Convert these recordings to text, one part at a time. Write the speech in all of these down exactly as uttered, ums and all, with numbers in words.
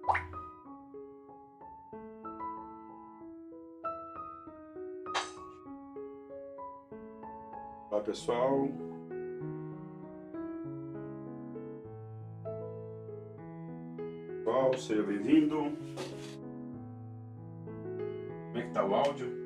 Olá, pessoal. Pessoal, seja bem-vindo. Como é que tá o áudio?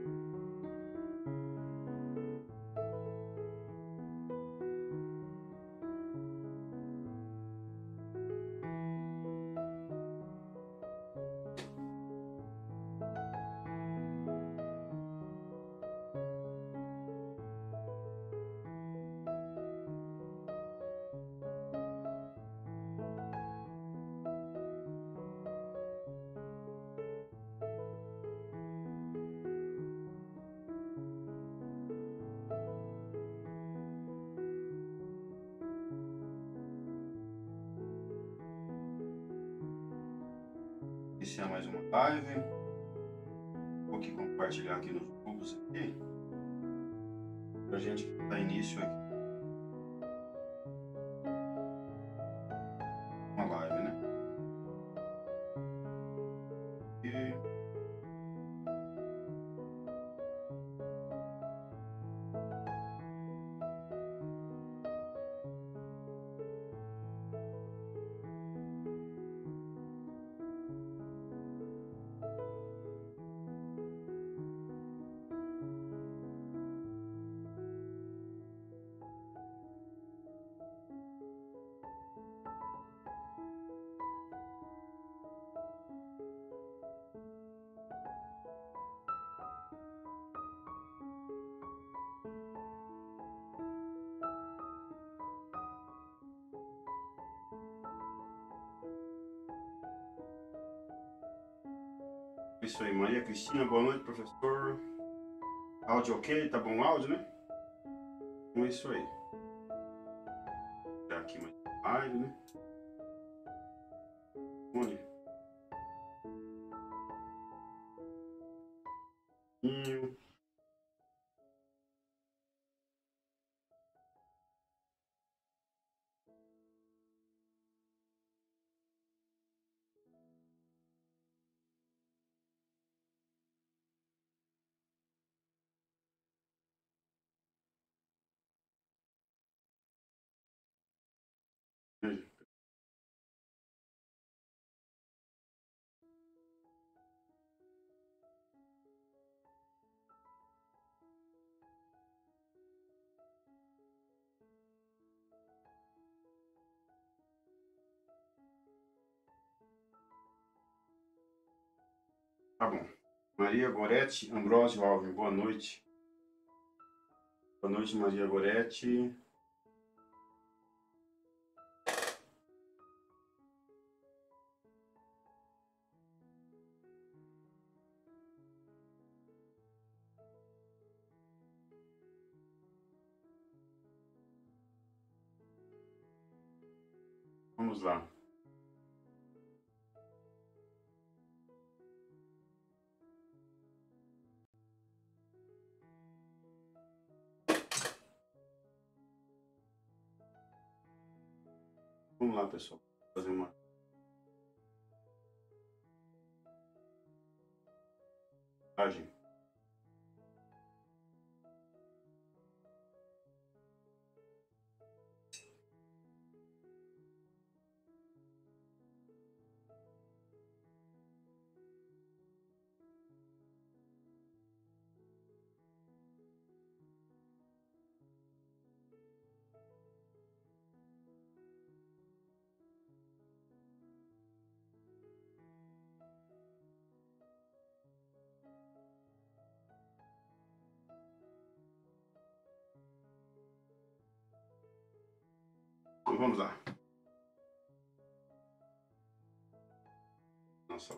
Iniciar mais uma live. Vou aqui compartilhar aqui nos grupos aqui pra gente dar início aqui uma live, né? E isso aí, Maria Cristina, boa noite, professor. Áudio ok? Tá bom o áudio, né? Então é isso aí. Vou dar aqui mais live, né? Olha. Tá bom. Maria Goretti, Ambrósio Alves, boa noite. Boa noite, Maria Goretti. Vamos lá. Vamos lá, pessoal. Vou fazer uma. Agem. Então vamos lá. Nossa.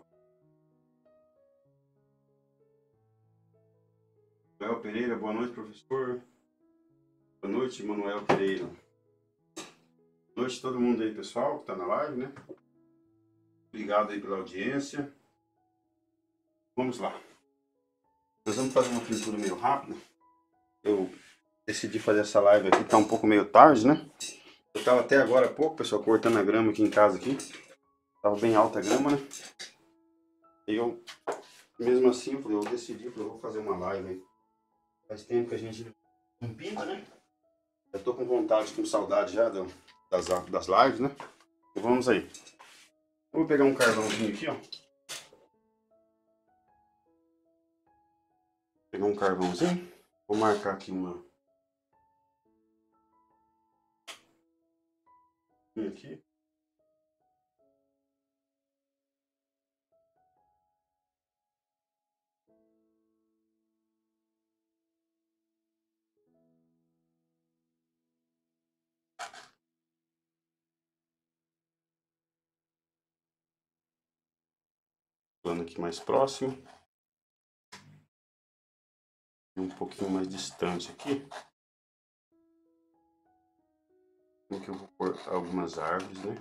Manuel Pereira, boa noite, professor. Boa noite, Manuel Pereira. Boa noite a todo mundo aí, pessoal, que tá na live, né? Obrigado aí pela audiência. Vamos lá. Nós vamos fazer uma pintura meio rápida. Eu decidi fazer essa live aqui, tá um pouco meio tarde, né? Eu tava até agora há pouco, pessoal, cortando a grama aqui em casa aqui. Tava bem alta a grama, né? E eu, mesmo assim, eu, falei, eu decidi, eu vou fazer uma live aí. Faz tempo que a gente não pinta, né? Eu tô com vontade, com saudade já das, das lives, né? Então vamos aí. Eu vou pegar um carvãozinho aqui, ó. Pegar um carvãozinho. Vou marcar aqui uma. Aqui. Plano aqui mais próximo. E um pouquinho mais distante aqui. Aqui eu vou pôr algumas árvores, né?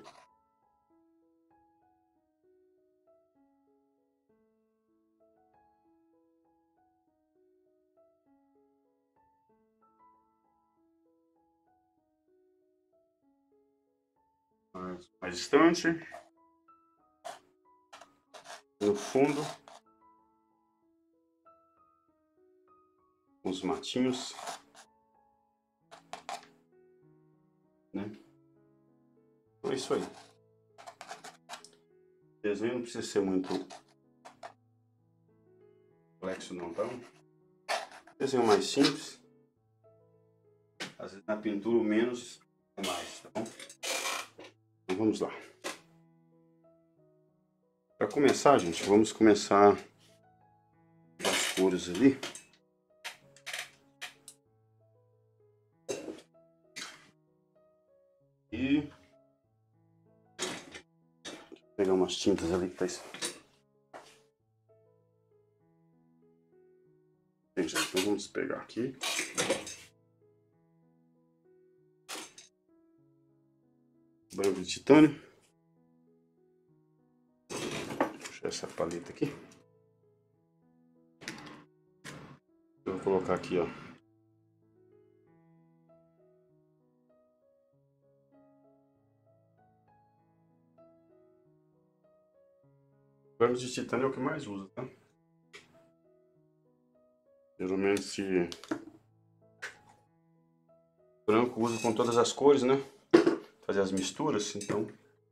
Mais, mais distante. No fundo. Os matinhos. Né? Então é isso aí. O desenho não precisa ser muito complexo não, tá? Desenho mais simples. Às vezes na pintura o menos é mais, tá bom? Então vamos lá. Para começar, gente, vamos começar as cores ali. E vou pegar umas tintas ali que tá isso. Gente, então vamos pegar aqui. Branco de titânio. Puxar essa paleta aqui. Eu vou colocar aqui, ó. Branco de titânio é o que mais usa, tá? Geralmente se branco usa com todas as cores, né? Fazer as misturas, então o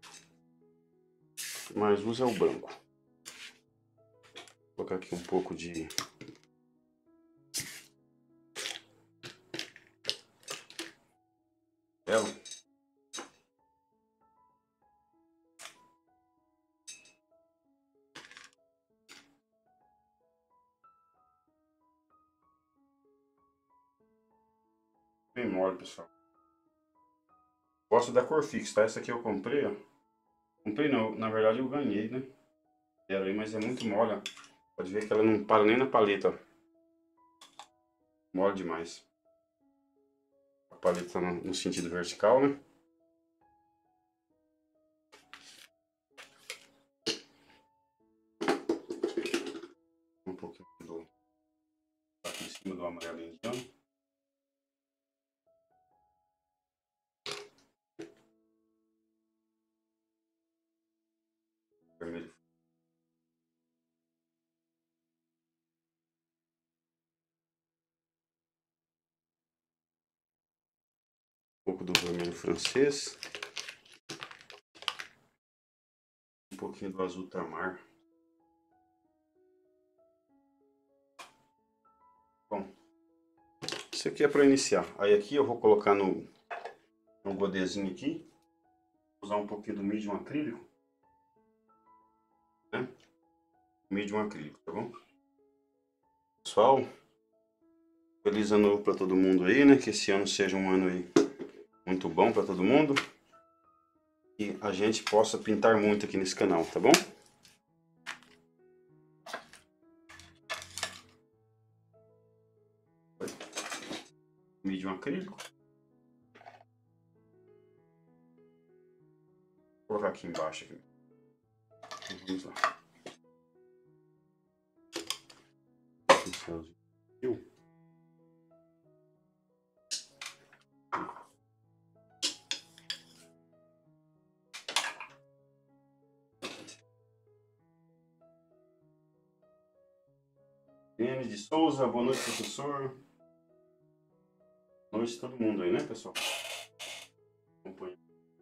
que mais usa é o branco. Vou colocar aqui um pouco de ela. Bem mole, pessoal. Gosto da cor fixa, tá? Essa aqui eu comprei, ó. Comprei não, na verdade eu ganhei, né? Era aí, mas é muito mole, ó. Pode ver que ela não para nem na paleta, ó. Mole demais. A paleta tá no, no sentido vertical, né? Um pouquinho do... aqui em cima do amarelinho, então. Vermelho. Um pouco do vermelho francês. Um pouquinho do azul tamar. Bom, isso aqui é para iniciar. Aí aqui eu vou colocar no, no godezinho aqui. Usar um pouquinho do medium acrílico. Né? Medium acrílico, tá bom? Pessoal, feliz ano novo para todo mundo aí, né? Que esse ano seja um ano aí muito bom para todo mundo. E a gente possa pintar muito aqui nesse canal, tá bom? Medium acrílico. Vou colocar aqui embaixo. Aqui. Vamos lá. N de Souza, boa noite, professor. Boa noite a todo mundo aí, né, pessoal? Acompanha.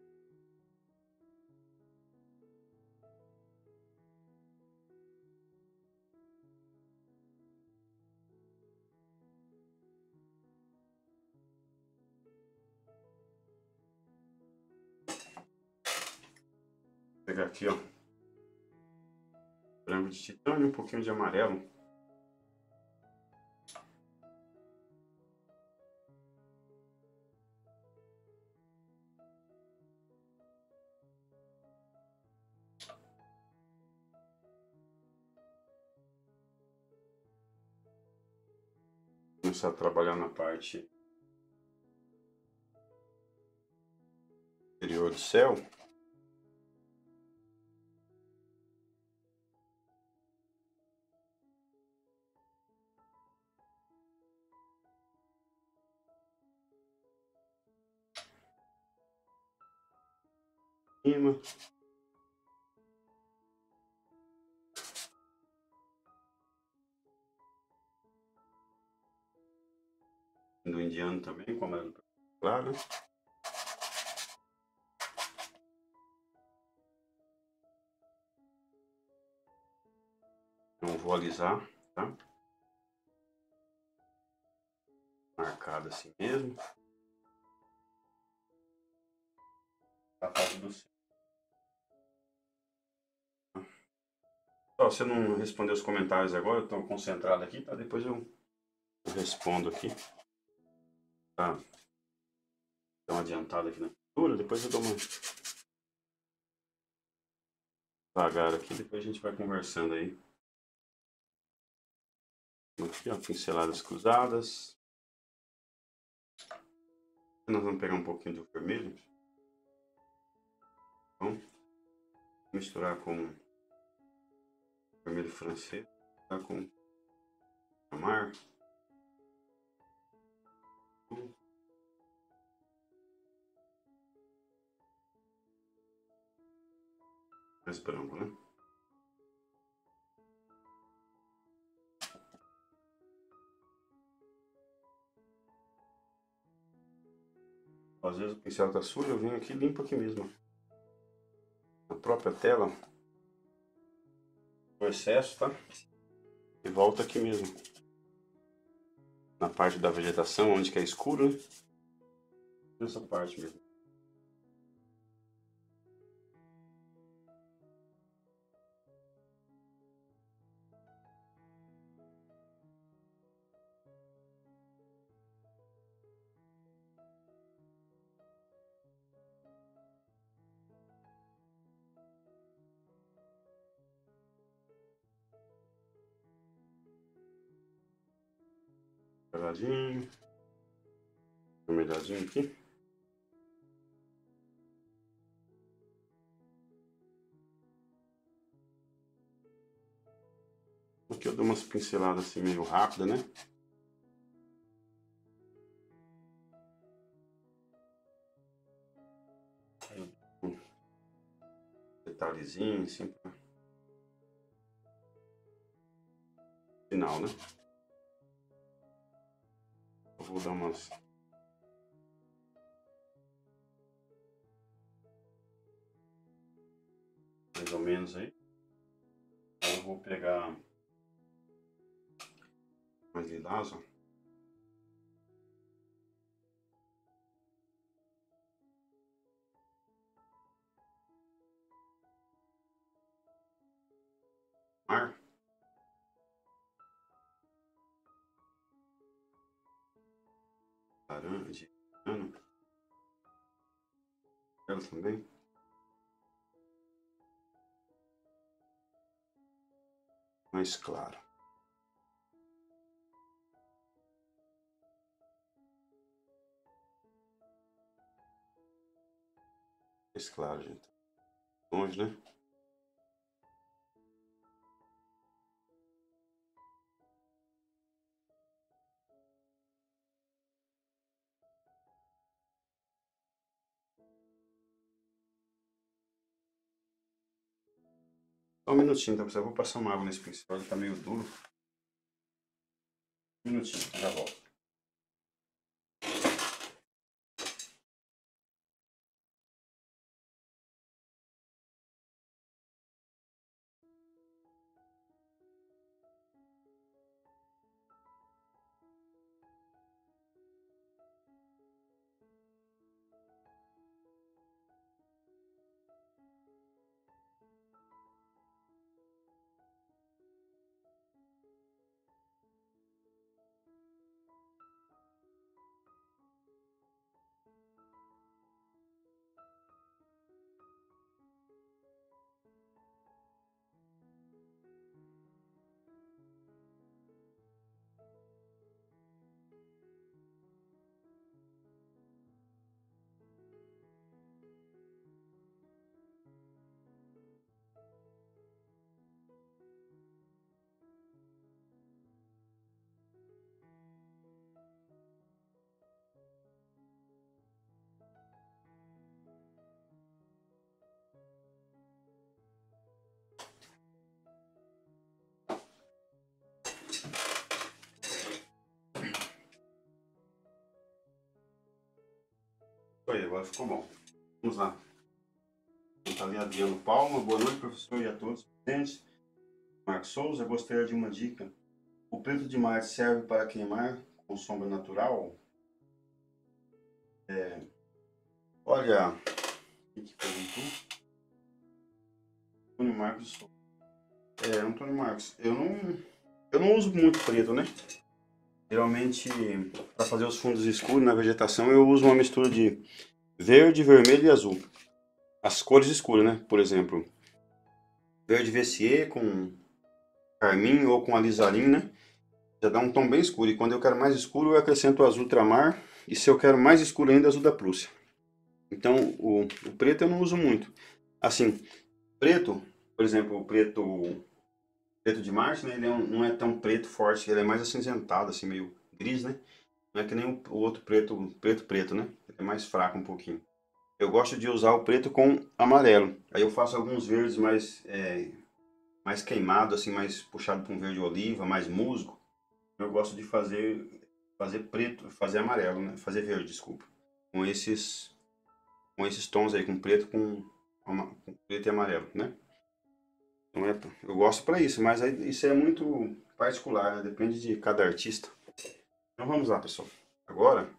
Vou pegar aqui, ó. Branco de titânio, um pouquinho de amarelo. Começar a trabalhar na parte interior do céu. Cima. Do indiano também, como é claro. Não vou alisar, tá? Marcado assim mesmo. A fase do céu. Ó, você não respondeu os comentários agora, eu estou concentrado aqui, tá? Depois eu, eu respondo aqui. Tá? Dá uma adiantada aqui na pintura, depois eu dou uma devagar aqui, depois a gente vai conversando aí. Aqui, ó, pinceladas cruzadas. Nós vamos pegar um pouquinho do vermelho. Então, misturar com vermelho francês, tá? Com amar. Mais branco, né? Às vezes o pincel tá sujo, eu venho aqui e limpo aqui mesmo. Na própria tela. O excesso, tá? E volta aqui mesmo. Na parte da vegetação, onde que é escuro, né? Nessa parte mesmo. Peladinho. Vermelhadinho aqui. Aqui eu dou umas pinceladas assim meio rápida, né? Um detalhezinho assim pra final, né? Eu vou dar umas mais ou menos aí. Eu vou pegar mais lilás, ó. Mar. Laranja. Ano. Ela também. Mais claro. Mais claro, gente. Longe, né? Só um minutinho, tá, pessoal? Eu vou passar uma água nesse pincel, ele tá meio duro. Um minutinho, já volto. Aí, agora ficou bom. Vamos lá. Está ali Adriano Palma. Boa noite, professor, e a todos presentes. Marcos Souza, gostaria de uma dica. O preto de Marte serve para queimar com sombra natural? É, olha, quem que perguntou? Antônio Marcos. É, Antônio Marcos, eu não, eu não uso muito preto, né? Geralmente, para fazer os fundos escuros na vegetação, eu uso uma mistura de verde, vermelho e azul. As cores escuras, né? Por exemplo, verde V C E com carmim ou com alizarim, né? Já dá um tom bem escuro. E quando eu quero mais escuro, eu acrescento o azul ultramar. E se eu quero mais escuro ainda, azul da Prússia. Então, o, o preto eu não uso muito. Assim, preto, por exemplo, o preto, preto de Marte, né? Ele é um, não é tão preto forte, ele é mais acinzentado, assim, meio gris, né? Não é que nem o, o outro preto, preto, preto, né? Ele é mais fraco um pouquinho. Eu gosto de usar o preto com amarelo. Aí eu faço alguns verdes mais, é, mais queimado, assim, mais puxado para um verde oliva, mais musgo. Eu gosto de fazer fazer preto, fazer amarelo, né? Fazer verde, desculpa. Com esses com esses tons aí, com preto, com, com preto e amarelo, né? Então é, eu gosto para isso, mas aí, isso é muito particular, né? Depende de cada artista. Então vamos lá, pessoal. Agora,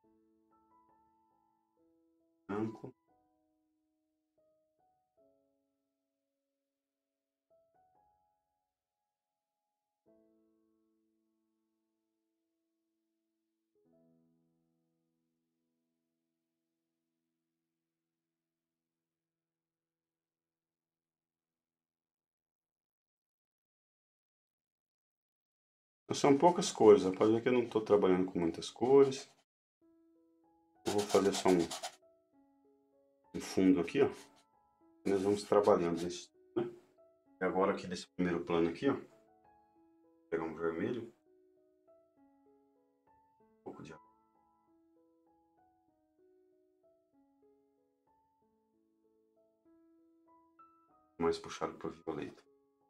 branco. São poucas cores, ó. Pode ver que eu não estou trabalhando com muitas cores. Eu vou fazer só um, um fundo aqui, ó. Nós vamos trabalhando nesse, né? E agora aqui desse primeiro plano aqui, ó. Vou pegar um vermelho. Um pouco de mais puxado para o violeta.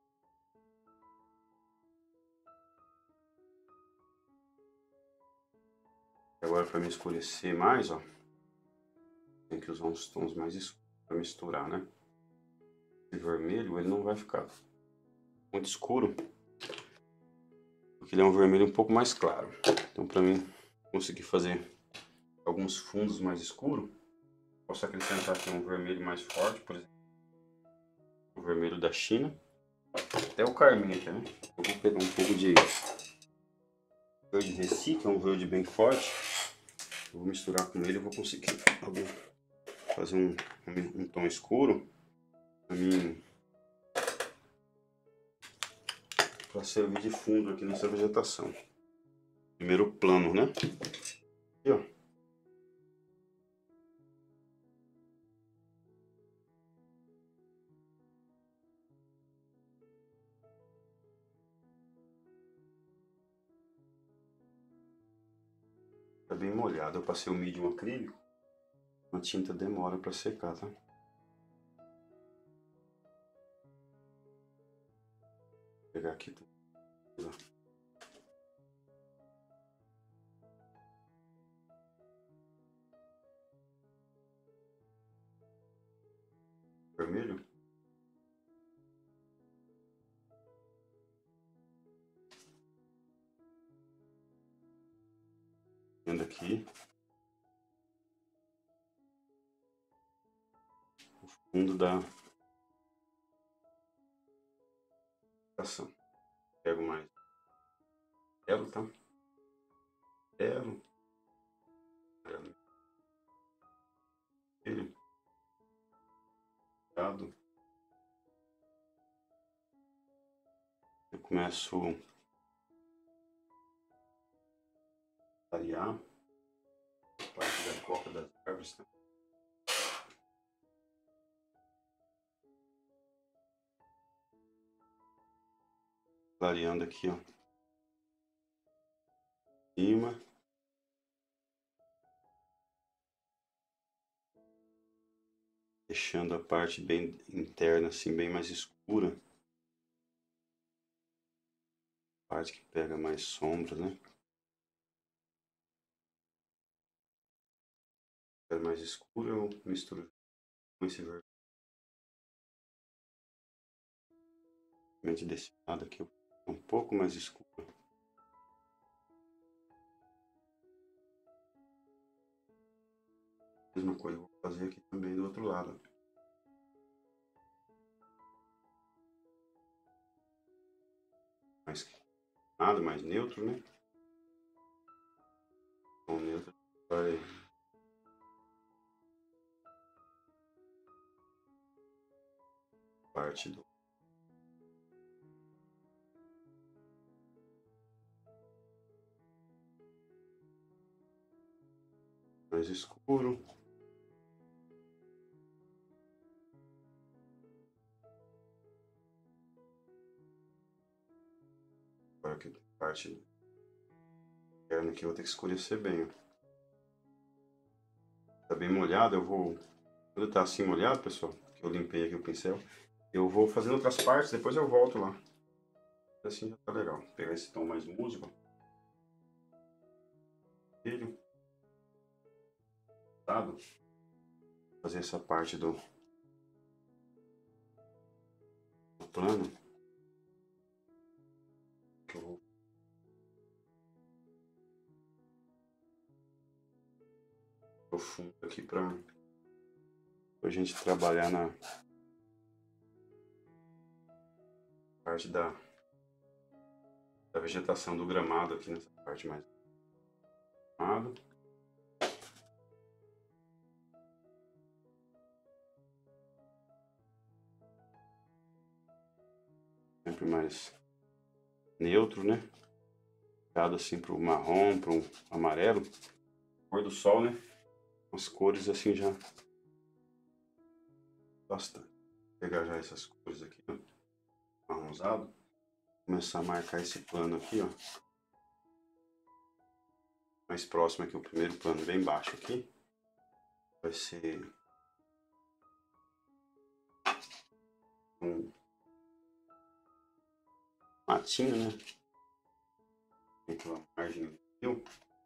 Agora para me escurecer mais, ó, tem que usar uns tons mais escuros para misturar, né? Esse vermelho ele não vai ficar muito escuro, porque ele é um vermelho um pouco mais claro. Então para mim conseguir fazer alguns fundos mais escuros, posso acrescentar aqui um vermelho mais forte, por exemplo, o vermelho da China, até o carmim aqui, né? Eu vou pegar um pouco de verde Vessi, que é um verde bem forte. Eu vou misturar com ele, eu vou conseguir fazer um, um, um tom escuro para mim, para servir de fundo aqui nessa vegetação. Primeiro plano, né? Aqui, ó. Tá bem molhado. Eu passei o medium acrílico. A tinta demora para secar, tá? Vou pegar aqui. vermelho. Vendo aqui o fundo da ação. Pego mais amarelo, tá? Amarelo. Amarelo. Ele. Cuidado. Eu começo a variar a parte da copa das árvores, tá? Variando aqui, ó, cima, deixando a parte bem interna assim bem mais escura, parte que pega mais sombra, né? É mais escura, eu misturo com esse vermelho. Desse lado aqui um pouco mais escuro. Mesma coisa eu vou fazer aqui também do outro lado. Mais nada, mais neutro, né? Com neutro vai parte do mais escuro. Agora aqui a parte interna que eu vou ter que escurecer bem, ó. Tá bem molhado, eu vou... Quando tá assim molhado, pessoal, que eu limpei aqui o pincel, eu vou fazendo outras partes, depois eu volto lá. Assim já tá legal. Vou pegar esse tom mais músico. Filho. Dado. Fazer essa parte do, do plano. Que eu vou profundo aqui pra, pra gente trabalhar na parte da, da vegetação do gramado aqui nessa parte mais gramado. Sempre mais neutro, né? Dado assim pro marrom, pro amarelo. Cor do sol, né? As cores assim já bastante. Vou pegar já essas cores aqui, ó, marronzado. Começar a marcar esse plano aqui, ó. Mais próximo aqui, o primeiro plano bem baixo aqui. Vai ser um matinho, né? Feito a margem do rio.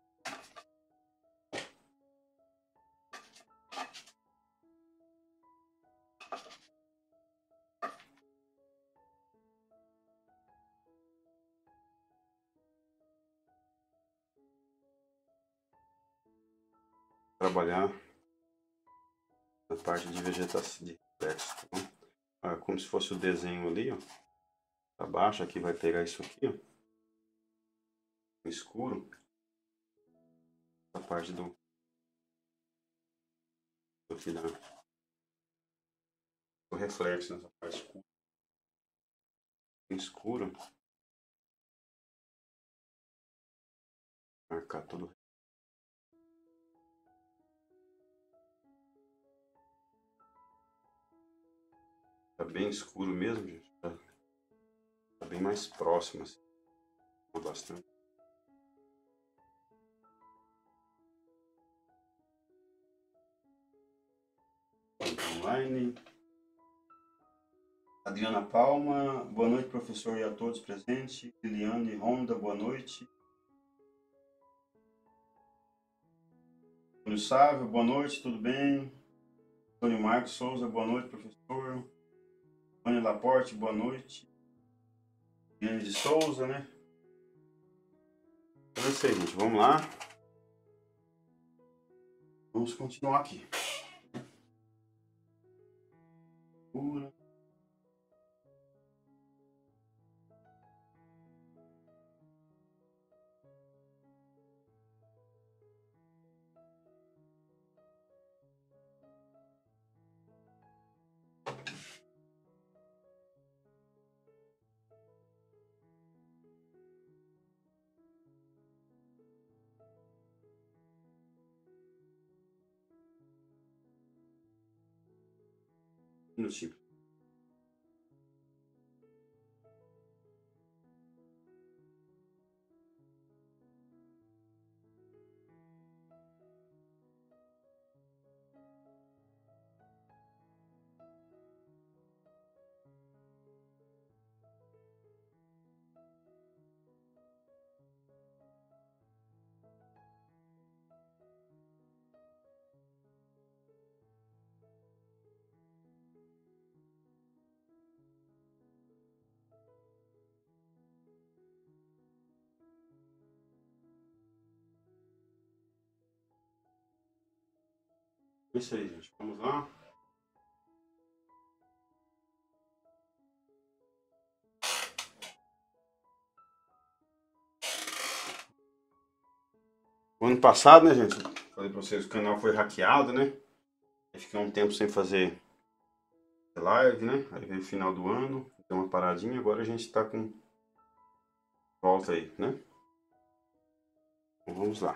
Trabalhar na parte de vegetação de reflexo, tá bom? Ah, como se fosse o desenho ali, ó. Pra baixo aqui vai pegar isso aqui, ó. Escuro. A parte do aqui da o reflexo nessa parte escura. Escuro. Marcar tudo. Tá bem escuro mesmo, gente. Tá, tá bem mais próximo, assim. Bastante. Online. Adriana Palma, boa noite, professor, e a todos presentes. Liliane Ronda, boa noite. Antônio Sávio, boa noite, tudo bem? Antônio Marcos Souza, boa noite, professor. Ana Laporte, boa noite. Diane de Souza, né? Então é isso aí, gente. Vamos lá. Vamos continuar aqui. Pura. No tipo. É isso aí, gente. Vamos lá. O ano passado, né, gente? Falei pra vocês, o canal foi hackeado, né? Eu fiquei um tempo sem fazer live, né? Aí veio o final do ano, deu uma paradinha, agora a gente tá com volta aí, né? Então vamos lá.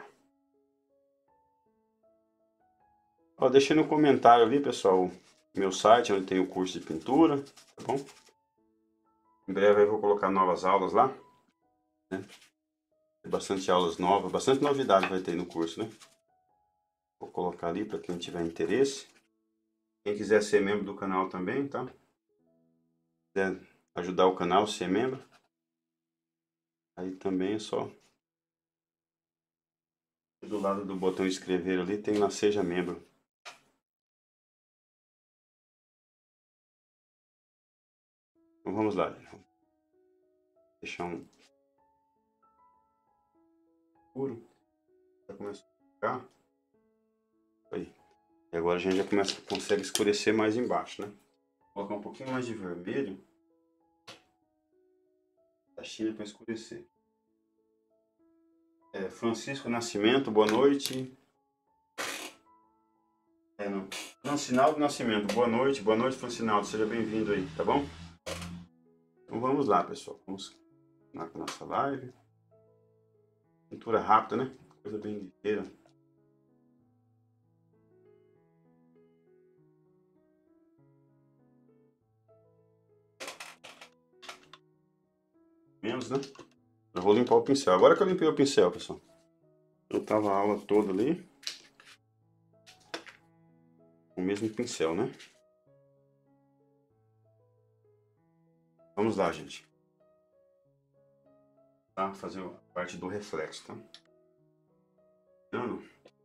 Ó, deixei no comentário ali, pessoal, meu site, onde tem o curso de pintura, tá bom? Em breve eu vou colocar novas aulas lá, né? Tem bastante aulas novas, bastante novidade vai ter no curso, né? Vou colocar ali para quem tiver interesse. Quem quiser ser membro do canal também, tá? Quiser ajudar o canal, ser membro, aí também é só do lado do botão inscrever ali tem lá seja membro. Então vamos lá, vou deixar um escuro, já começa a ficar aí. E agora a gente já começa consegue escurecer mais embaixo, né? Vou colocar um pouquinho mais de vermelho da China para escurecer. É, Francisco Nascimento, boa noite. É, não. Francinaldo Nascimento, boa noite, boa noite, Francinaldo, seja bem-vindo aí, tá bom? Então vamos lá, pessoal, vamos lá com a nossa live. Pintura rápida, né? Coisa bem ligeira. Menos, né? Eu vou limpar o pincel. Agora que eu limpei o pincel, pessoal. Eu tava a aula toda ali com o mesmo pincel, né? Vamos lá, gente. Tá? Fazer a parte do reflexo, tá? Não,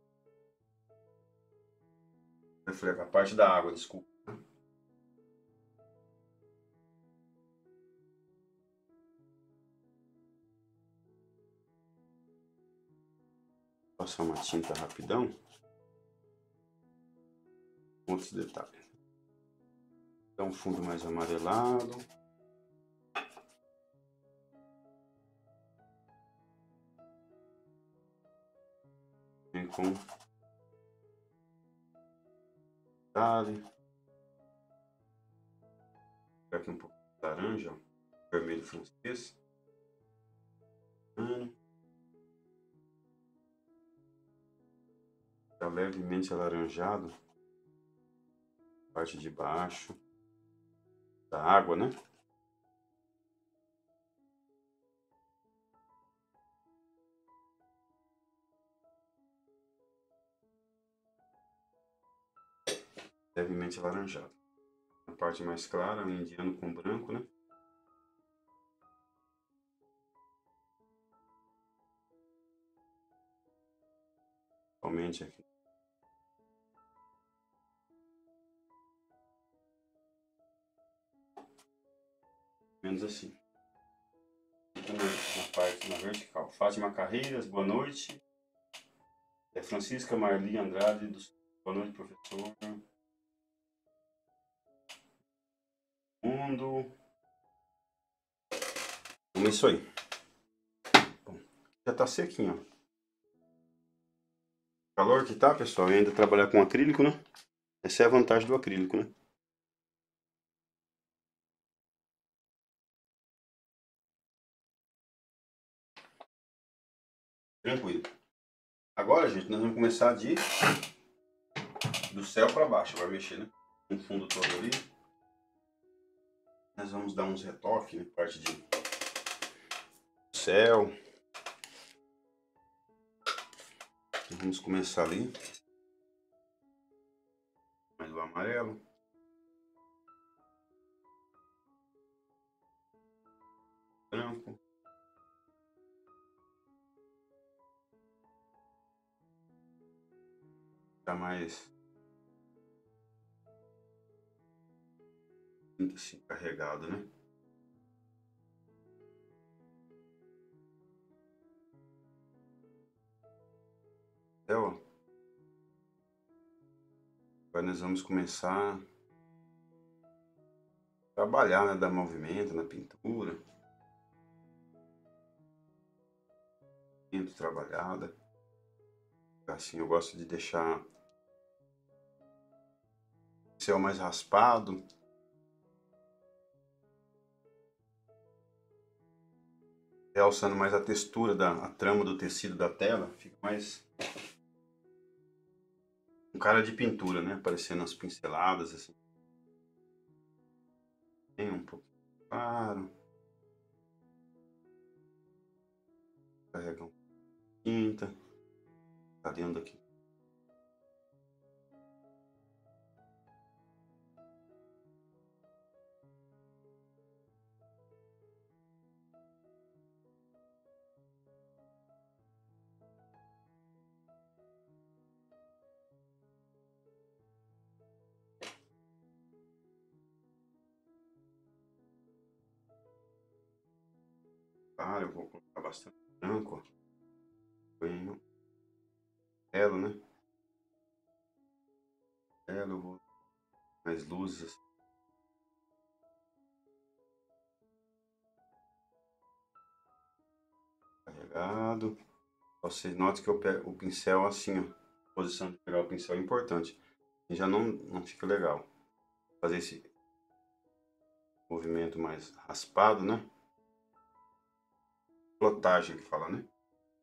reflexo, a parte da água, desculpa. Tá? Passar uma tinta rapidão. Outros detalhes. Dá um fundo mais amarelado. Vem com detalhe. Aqui um pouco de laranja, vermelho francês. Hum. Tá levemente alaranjado. Parte de baixo da água, né? Levemente alaranjado. A parte mais clara, o indiano com branco, né? Somente aqui. menos assim. Fica na, na parte, na vertical. Fátima Carreiras, boa noite. É Francisca Marli Andrade, do... boa noite, professor. Mundo. Então é isso aí. Bom, já tá sequinho, ó. Calor que tá, pessoal, e ainda trabalhar com acrílico, né? Essa é a vantagem do acrílico, né? Tranquilo. Agora, gente, nós vamos começar de do céu para baixo, vai mexer, né? No fundo todo ali. Nós vamos dar uns retoques, né? Parte de céu. Então, vamos começar ali. Mais o amarelo. Branco. Tá mais assim, carregado, né? Então, agora nós vamos começar a trabalhar, né? Dar movimento na pintura. Pinto trabalhada. Assim, eu gosto de deixar o céu mais raspado. Realçando mais a textura da a trama do tecido da tela, fica mais um cara de pintura, né? Aparecendo as pinceladas assim. Tem um pouco claro. Carrega um tinta. Tá dentro aqui. Claro, eu vou colocar bastante branco. Bem elo, né? Elo, eu vou mais luzes. Carregado. Vocês notem que eu pego o pincel assim, ó. A posição de pegar o pincel é importante. E já não, não fica legal. Fazer esse movimento mais raspado, né? Plotagem que fala, né?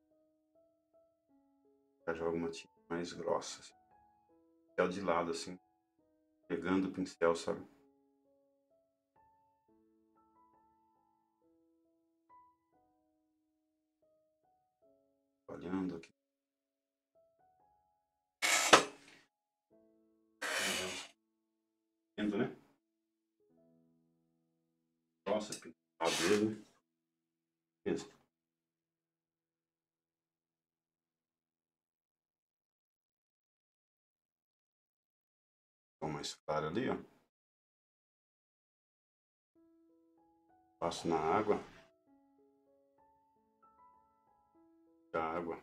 Já joga uma tinta mais grossa. Assim. Pincel de lado, assim. Pegando o pincel, sabe? Olhando aqui. Vendo, né? Nossa, pintar dele. Mesmo. Tom mais claro ali, ó. Passo na água. Da água.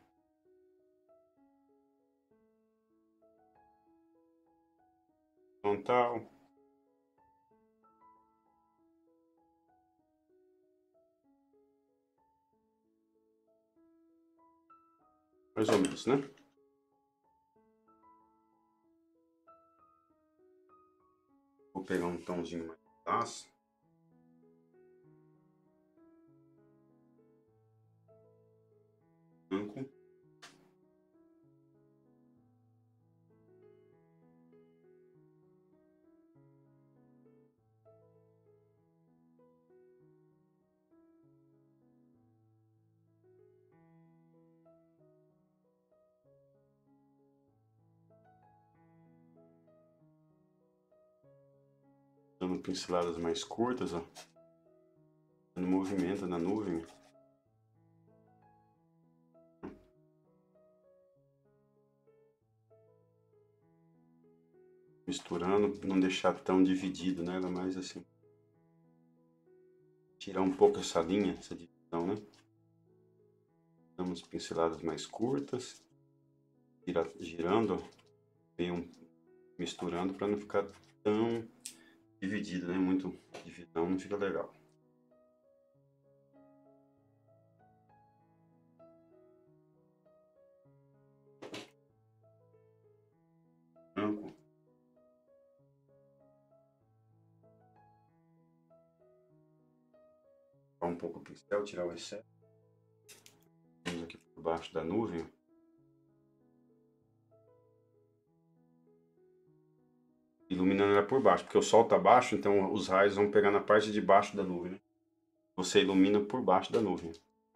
Frontal. Mais ou menos, né? Vou pegar um tomzinho mais fácil. Branco. Dando pinceladas mais curtas, ó. Dando movimento na nuvem. Misturando, não deixar tão dividido, né? Ela mais assim. tirar um pouco essa linha, essa divisão, né? Damos pinceladas mais curtas, gira, girando, meio misturando para não ficar tão dividido, né? Muito divisão não fica legal. Branco. Um pouco o pincel, tirar o excesso. Vamos aqui por baixo da nuvem. Iluminando ela por baixo, porque o sol está baixo, então os raios vão pegar na parte de baixo da nuvem, né? Você ilumina por baixo da nuvem.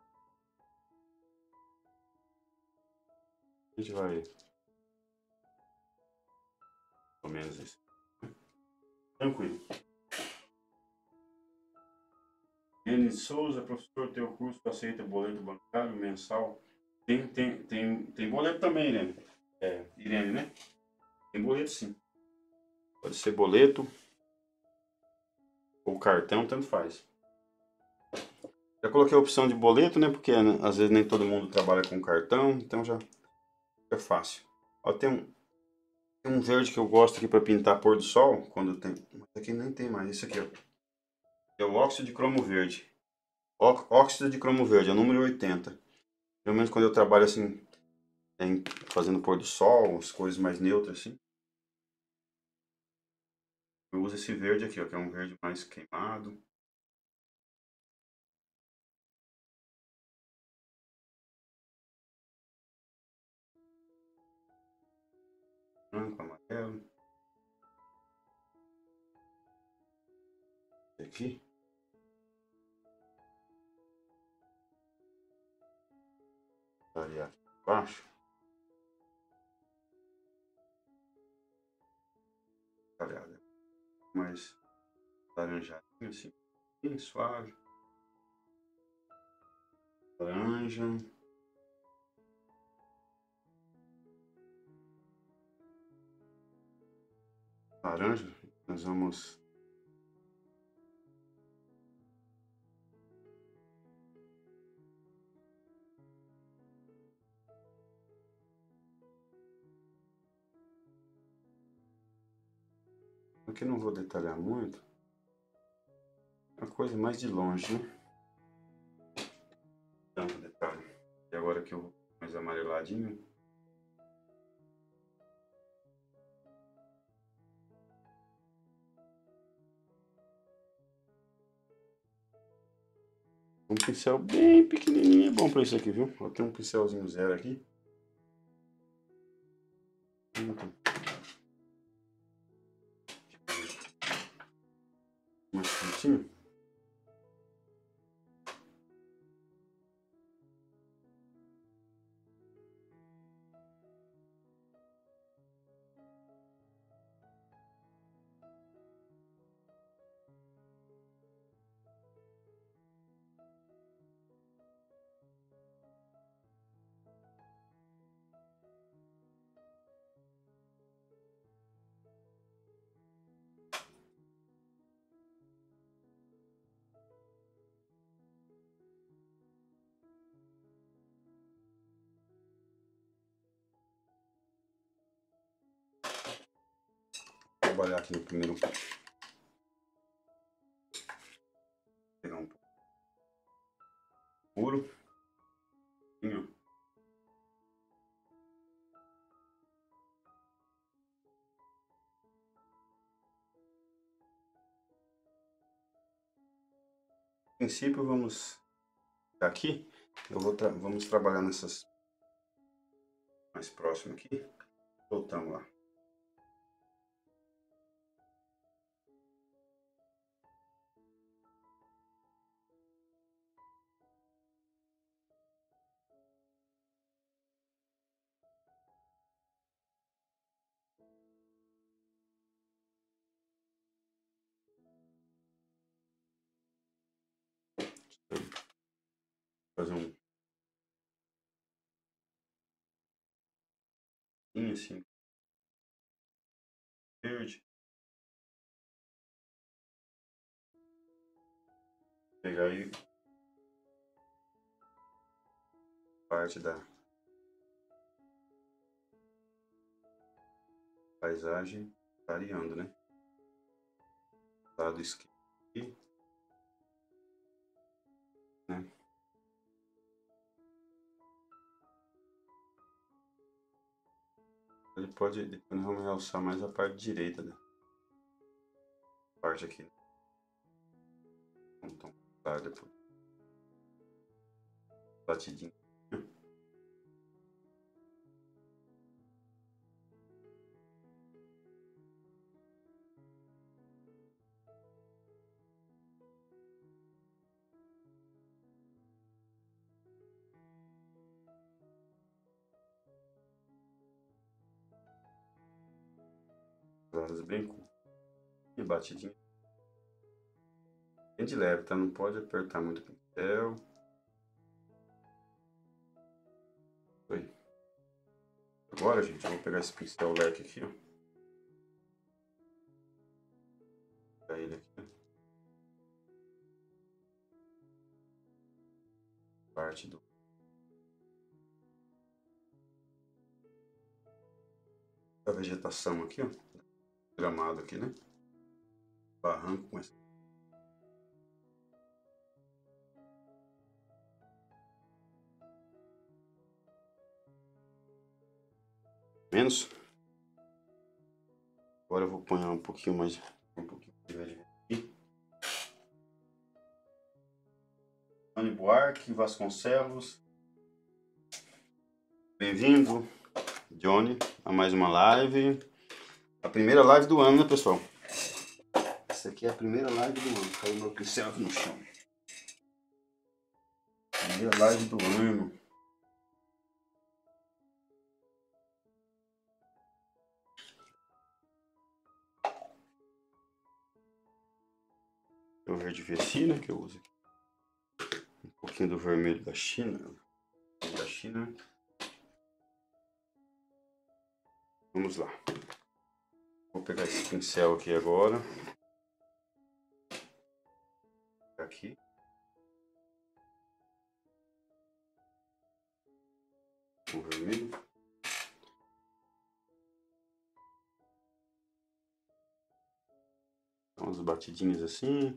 A gente vai... Pelo menos isso. Tranquilo. N. Souza, professor, teu curso aceita boleto bancário mensal? Tem, tem, tem, tem boleto também, né? É, Irene, né? Tem boleto sim. Pode ser boleto ou cartão, tanto faz. Já coloquei a opção de boleto, né? Porque né, às vezes nem todo mundo trabalha com cartão, então já é fácil. Ó, tem um, tem um verde que eu gosto aqui para pintar pôr do sol, quando tem... Mas aqui nem tem mais, isso aqui, ó. É o óxido de cromo verde. Ó, óxido de cromo verde, é o número oitenta. Pelo menos quando eu trabalho assim, em, fazendo pôr do sol, as cores mais neutras assim. Eu uso esse verde aqui, ó, que é um verde mais queimado. Branco, amarelo. Esse aqui. Variar aqui embaixo. Aliás, mais laranjadinho assim, bem suave. Laranja. Laranja. Nós vamos... Aqui não vou detalhar muito. É uma coisa mais de longe, né? Tanto detalhe. E agora que eu vou mais amareladinho. Um pincel bem pequenininho é bom para isso aqui, viu? Eu tenho um pincelzinho zero aqui. Mais curtinho. Vou trabalhar aqui no primeiro. Pegar um pouco puro. A princípio, vamos aqui. Eu vou tra vamos trabalhar nessas mais próximo aqui. Voltamos lá. Fazer um assim, verde. pegar aí parte da paisagem variando, né? Lado esquerdo aqui, né? Ele pode, depois vamos realçar mais a parte direita da parte aqui. Então, tá, depois. Batidinho. Asas bem curtas. E batidinho. Bem de leve, tá? Não pode apertar muito o pincel. Foi. Agora, gente, eu vou pegar esse pincel leque aqui, ó. Pegar ele aqui, ó. Parte do da vegetação aqui, ó. Gramado aqui, né? Barranco com essa. Menos. Agora eu vou pôr um pouquinho mais, um pouquinho de verde aqui. Johnny Buarque Vasconcelos. Bem-vindo, Johnny, a mais uma live. A primeira live do ano, né, pessoal? Essa aqui é a primeira live do ano. Caiu meu pincel aqui no chão. Primeira live do ano. É o verde Vessi, né, que eu uso aqui. Um pouquinho do vermelho da China. Da China. Vamos lá. Vou pegar esse pincel aqui agora. Aqui. O vermelho. Umas batidinhas assim.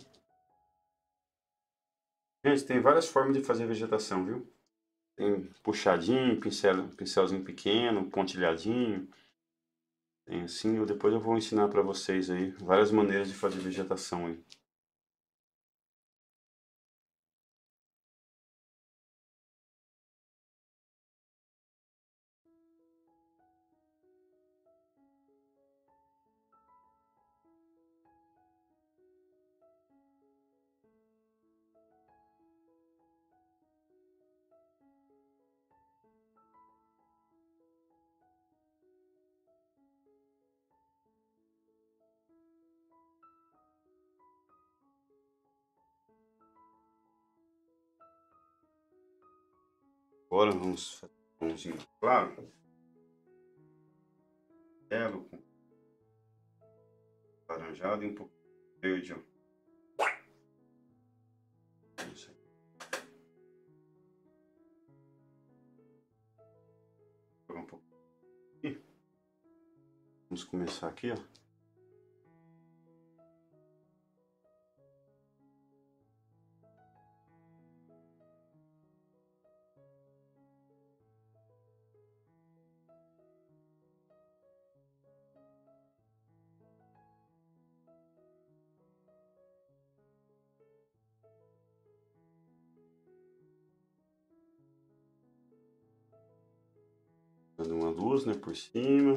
Gente, tem várias formas de fazer vegetação, viu? Tem puxadinho, pincel, pincelzinho pequeno, pontilhadinho. Tem assim, eu depois eu vou ensinar para vocês aí várias maneiras de fazer vegetação aí. Agora vamos fazer um tomzinho claro. Belo com laranjado e um pouco verde, ó. Isso aí. Vou um pouco aqui. Vamos começar aqui, ó. Dando uma luz, né, por cima.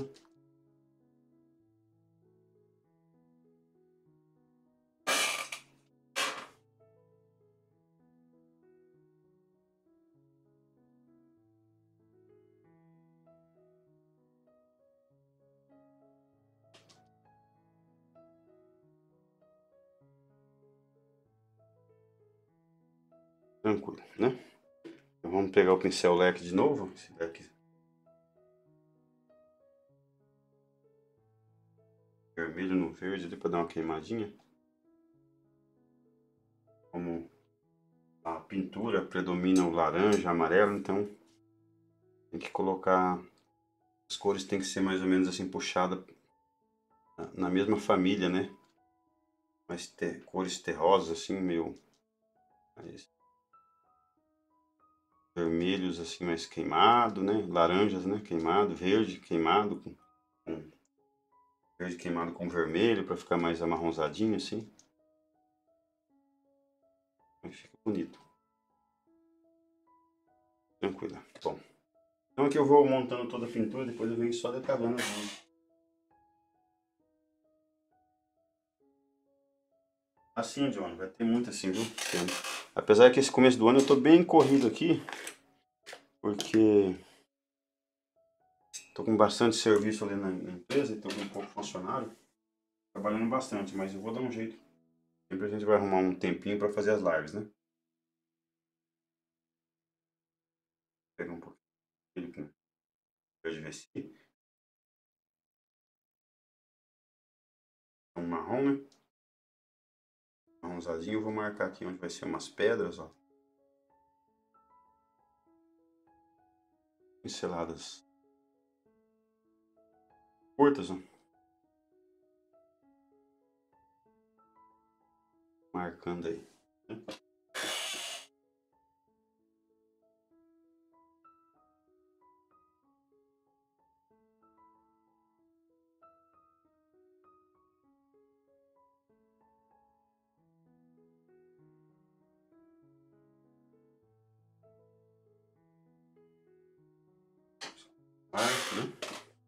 Tranquilo, né? Então vamos pegar o pincel leque de novo. Esse leque vermelho no verde ali para dar uma queimadinha. Vamos a pintura predomina o laranja, amarelo, então tem que colocar, as cores tem que ser mais ou menos assim puxada na, na mesma família, né? Mas ter, cores terrosas assim, meio mais vermelhos assim mais queimado, né? Laranjas, né? Queimado, verde queimado com, com verde queimado com vermelho para ficar mais amarronzadinho assim. Aí fica bonito. Tranquilo. Bom. Então aqui eu vou montando toda a pintura, depois eu venho só detalhando as luzes. Assim, John, vai ter muito assim, viu? Apesar que esse começo do ano eu tô bem corrido aqui, porque tô com bastante serviço ali na, na empresa e tô com um pouco funcionário, trabalhando bastante, mas eu vou dar um jeito. Sempre a gente vai arrumar um tempinho para fazer as lives, né? Vou pegar um pouquinho com verde vestir. Um marrom, né? Marronzadinho, eu vou marcar aqui onde vai ser umas pedras, ó. Pinceladas curtas, ó. Marcando aí. Né? Marco, né?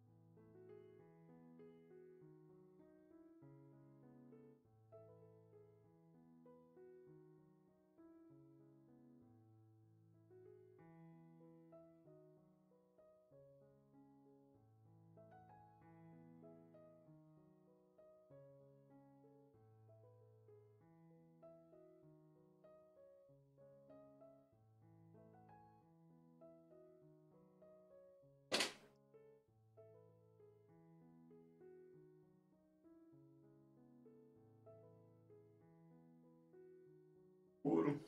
Puro.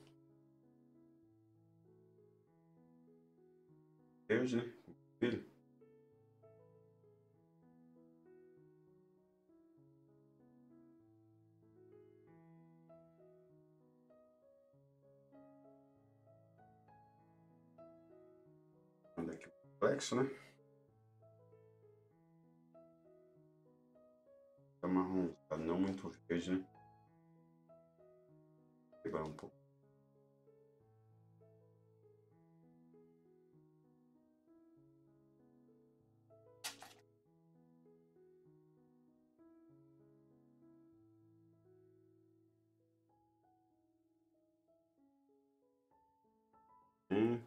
Verde, né? Vermelho. Manda aqui o complexo, né? Tá marrom, tá não muito verde, né? Vou pegar um pouco. Hum.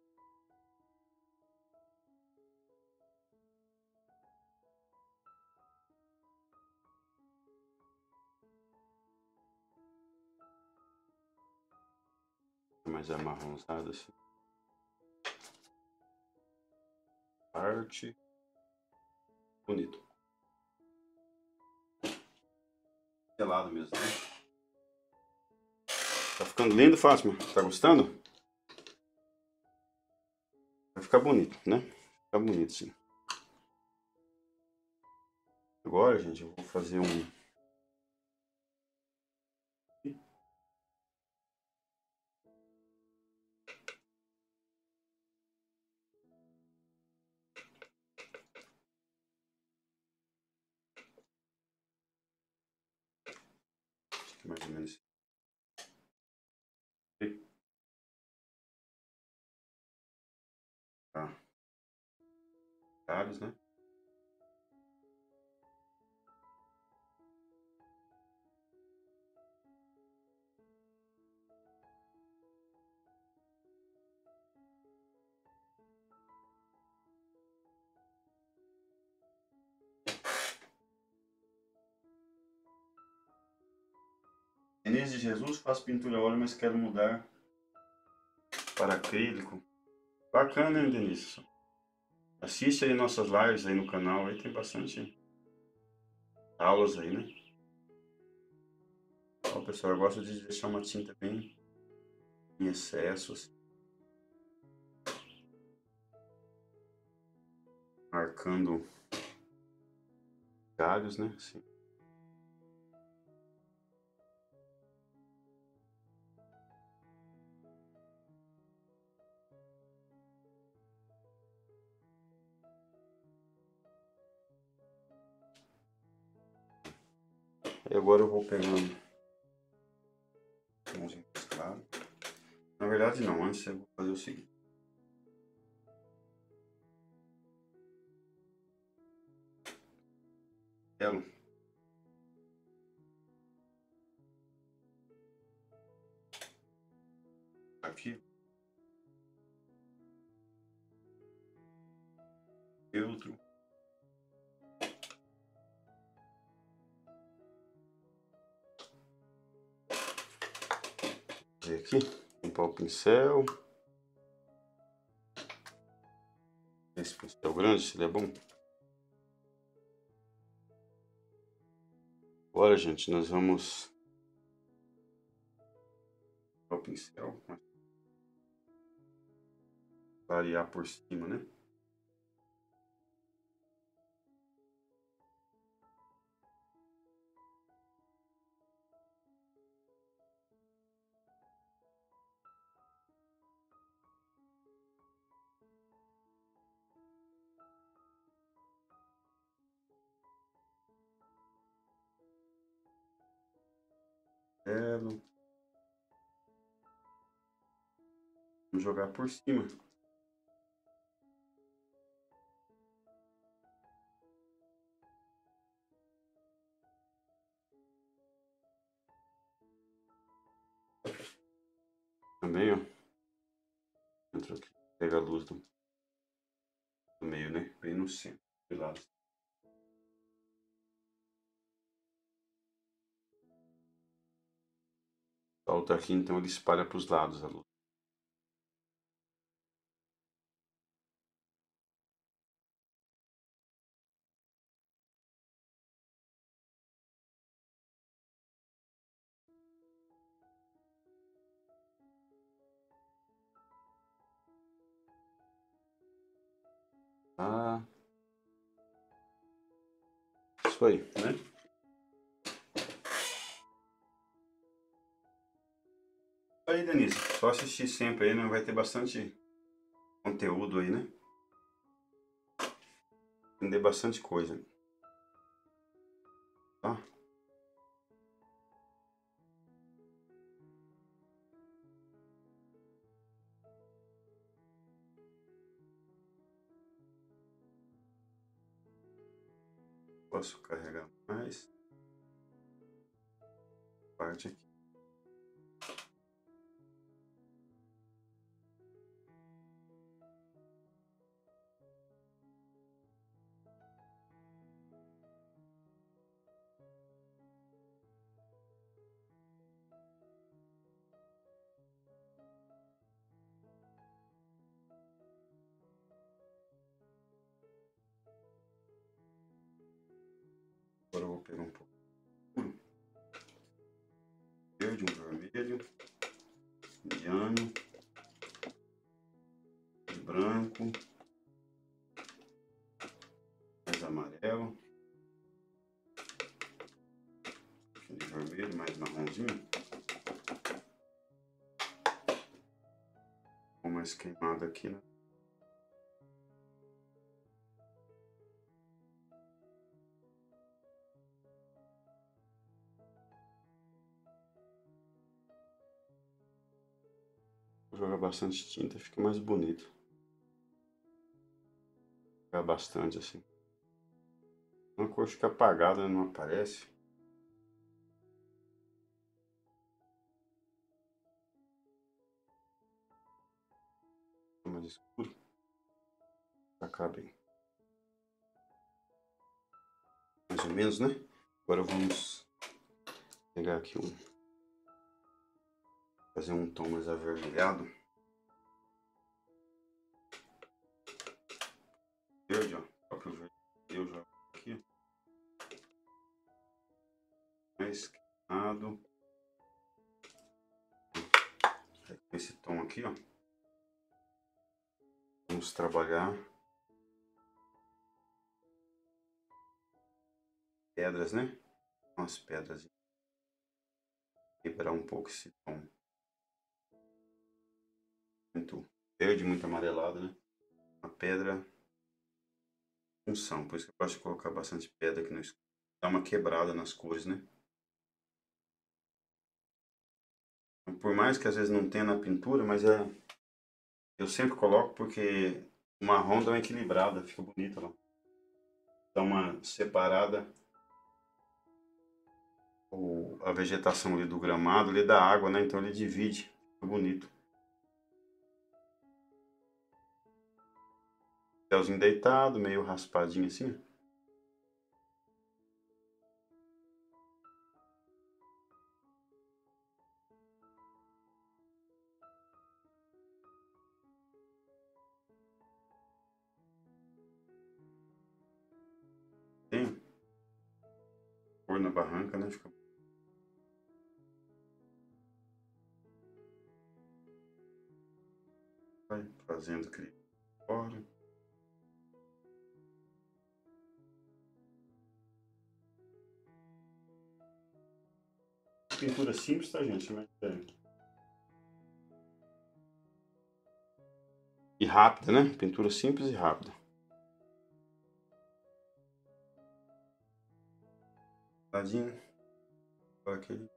Mais amarronzado assim. Parte. Bonito. Gelado mesmo, né? Tá ficando lindo, Fátima? Tá gostando? Vai ficar bonito, né? Vai ficar bonito, sim. Agora, gente, eu vou fazer um... mais ou menos. Tá. Caros, né? Denise de Jesus, faço pintura a óleo, mas quero mudar para acrílico. Bacana, hein, Denise? Assiste aí nossas lives aí no canal, aí tem bastante aulas aí, né? Ó, pessoal, eu gosto de deixar uma tinta bem em excessos. Marcando galhos, né? Assim. E agora eu vou pegando uns encostados. Na verdade não, antes eu vou fazer o seguinte. Elo. Aqui. Filtro. Aqui, limpar o pincel. Esse pincel grande, se ele é bom. Agora, gente, nós vamos o pincel, clarear por cima, né? Vamos jogar por cima. Também, ó. Entra aqui, pega a luz do, do meio, né? Bem no centro, de lado. A outra aqui, então, ele espalha para os lados a luz. Ah, isso aí, né? Aí, Denise, só assistir sempre aí, né? Vai ter bastante conteúdo aí, né? Aprender bastante coisa. Tá? Posso carregar mais. Parte aqui. Agora eu vou pegar um pouco verde, um vermelho, indiano, branco, mais amarelo, de vermelho, mais marronzinho, com mais queimado aqui, né? Vou jogar bastante tinta, fica mais bonito. Jogar bastante assim. Uma cor fica apagada, não aparece. Mais escuro. Pra cá bem. Mais ou menos, né? Agora vamos pegar aqui um. Fazer um tom mais avermelhado. Verde, ó. Só que o verde eu jogo aqui. Mais queimado. esse tom aqui, ó. Vamos trabalhar pedras, né? Umas pedras. Quebrar um pouco esse tom. Muito verde, muito amarelado, né? Uma pedra função, por isso que eu gosto de colocar bastante pedra aqui no escuro. Dá uma quebrada nas cores, né? Por mais que às vezes não tenha na pintura, mas é, eu sempre coloco porque o marrom dá uma equilibrada, fica bonita lá. Dá uma separada o, a vegetação ali do gramado, ali da água, né? Então ele divide, fica bonito. Céuzinho deitado, meio raspadinho assim. Tem cor na barranca, né? Fica... Vai fazendo aquele fora. Pintura simples, tá, gente? Mas é. E rápida, né? Pintura simples e rápida. Ladinho. Aquele.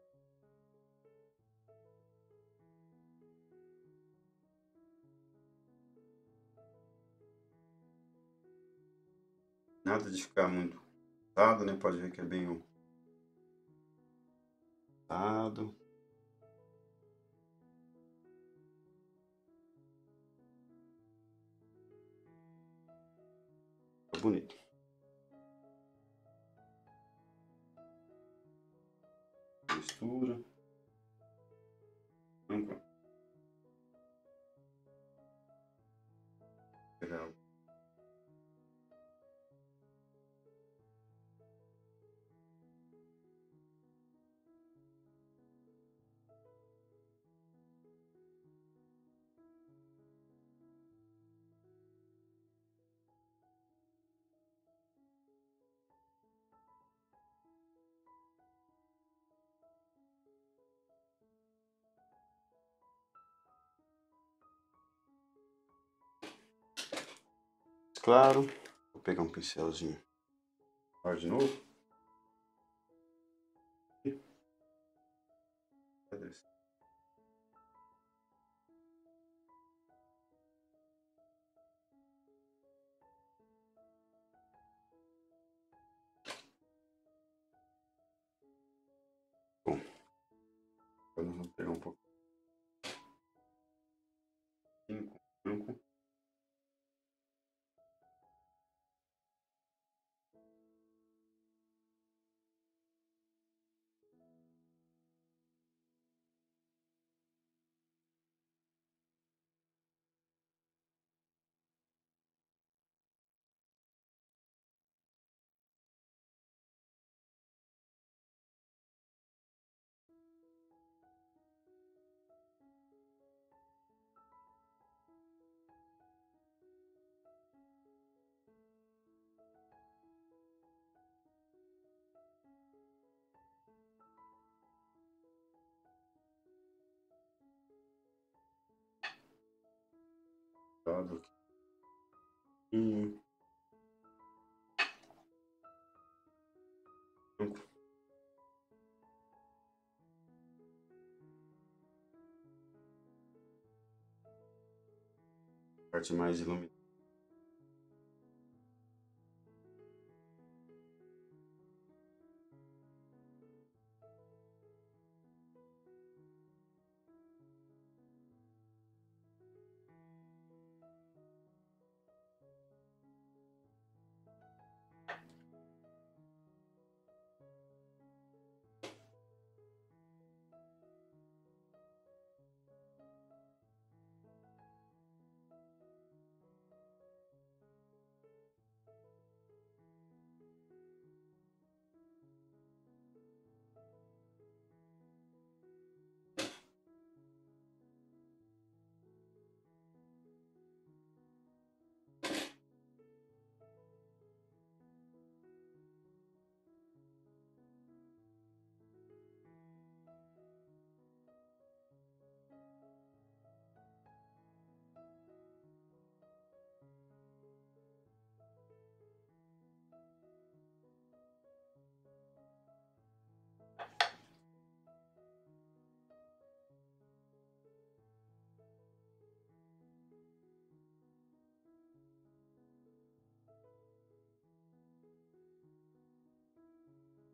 Nada de ficar muito pesado, né? Pode ver que é bem pesado. Tá bonito. Mistura. Vamos pegar. Claro. Vou pegar um pincelzinho. Olha de novo. Bom, agora nós vamos pegar um pouquinho branco. Lado aqui. Hum. Branco. Parte mais iluminada.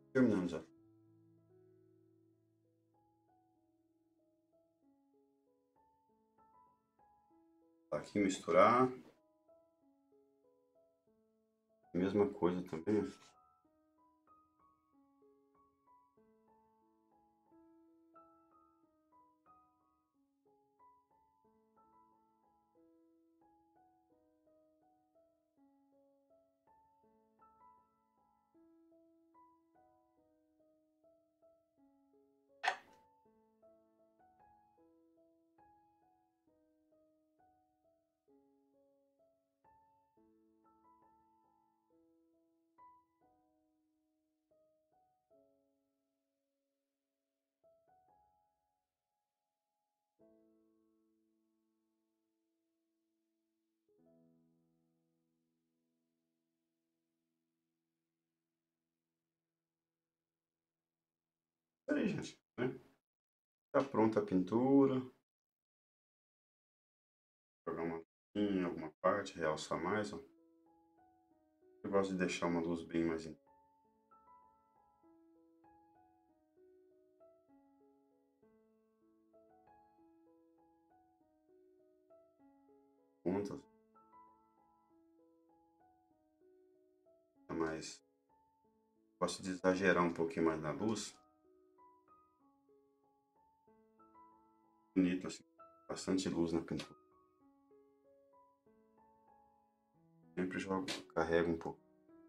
Terminando já. Aqui misturar. Mesma coisa também. Aí, gente, né? Tá pronta a pintura. Jogar uma em alguma parte, realçar mais, ó. Eu gosto de deixar uma luz bem mais intensa. Pontas. Mas gosto de exagerar um pouquinho mais na luz. Bonito assim, bastante luz na pintura. Sempre jogo, carrego um pouco.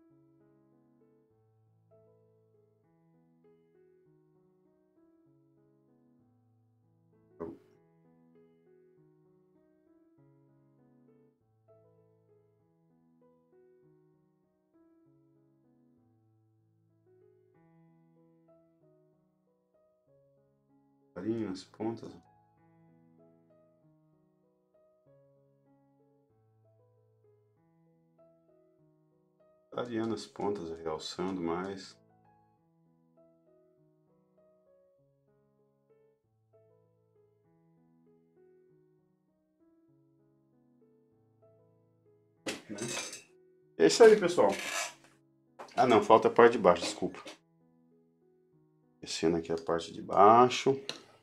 Carinho nas pontas. Clareando as pontas, realçando mais. Né? É isso aí, pessoal. Ah, não, falta a parte de baixo, desculpa. Descendo aqui a parte de baixo.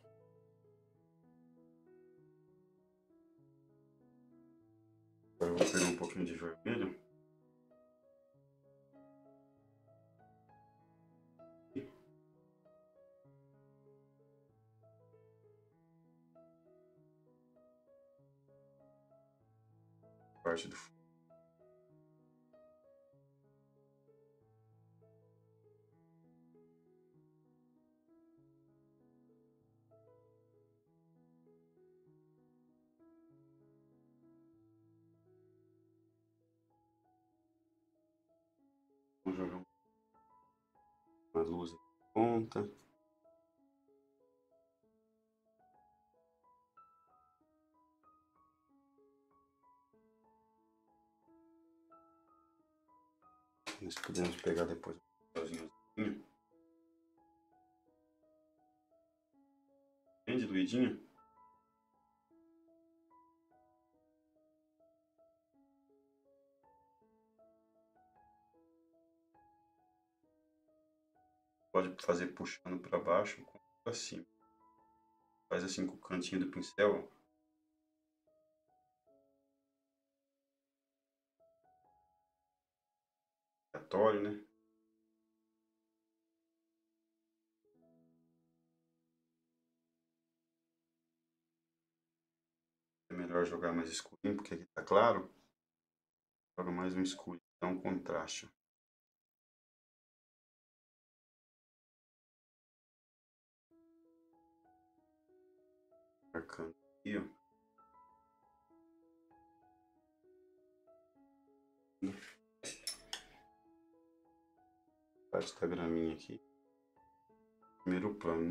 Agora eu vou pegar um pouquinho de vermelho. Parte do fundo. Vamos jogar uma luz na ponta. Nós podemos pegar depois um papelzinho. Bem diluidinho. Pode fazer puxando para baixo ou para cima. Faz assim com o cantinho do pincel. Aleatório, né? É melhor jogar mais escurinho, porque aqui tá claro. Joga mais um escuro, dá um contraste. Marcando aqui, ó. Parte da graminha aqui. Primeiro plano, né?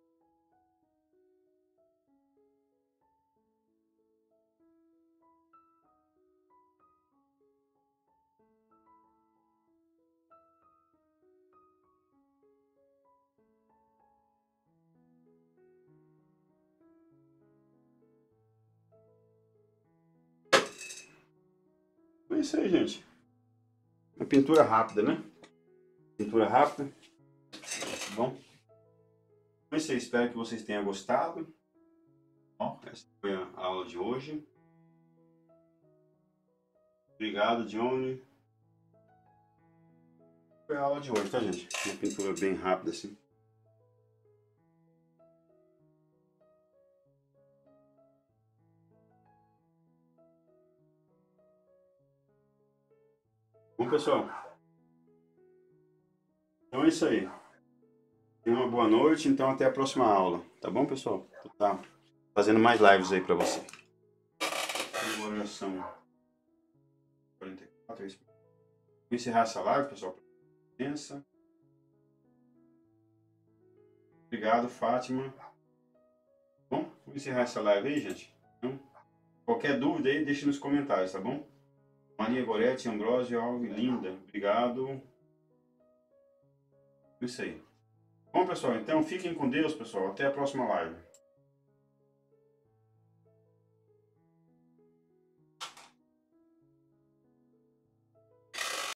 É isso aí, gente. Uma pintura rápida, né? Pintura rápida. tá bom? Então é isso aí, espero que vocês tenham gostado. Bom, essa foi a aula de hoje. Obrigado, Johnny. Foi a aula de hoje, tá, gente? Uma pintura bem rápida assim. Bom, pessoal, então é isso aí. Tenha uma boa noite, então até a próxima aula. Tá bom, pessoal? Tá fazendo mais lives aí pra você. Agora já são quarenta e quatro, é isso. Vou encerrar essa live, pessoal. Pensa. Obrigado, Fátima. Bom, vou encerrar essa live aí, gente. Então, qualquer dúvida aí, deixe nos comentários, tá bom? Maria Gorete, Ambrosio, Alves, Linda, obrigado. Isso aí. Bom, pessoal, então fiquem com Deus, pessoal. Até a próxima live.